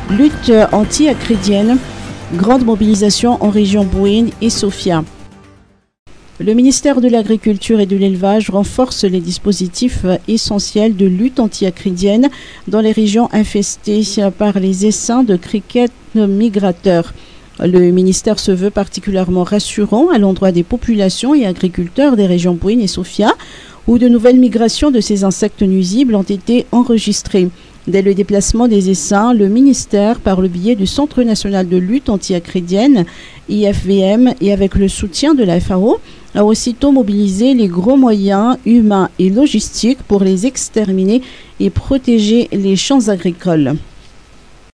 Lutte anti-acridienne, grande mobilisation en région Bouéne et Sofia. Le ministère de l'Agriculture et de l'Élevage renforce les dispositifs essentiels de lutte anti-acridienne dans les régions infestées par les essaims de criquets migrateurs. Le ministère se veut particulièrement rassurant à l'endroit des populations et agriculteurs des régions Bouéne et Sofia, où de nouvelles migrations de ces insectes nuisibles ont été enregistrées. Dès le déplacement des essaims, le ministère, par le biais du Centre national de lutte anti-acridienne, IFVM, et avec le soutien de la FAO, a aussitôt mobilisé les gros moyens humains et logistiques pour les exterminer et protéger les champs agricoles.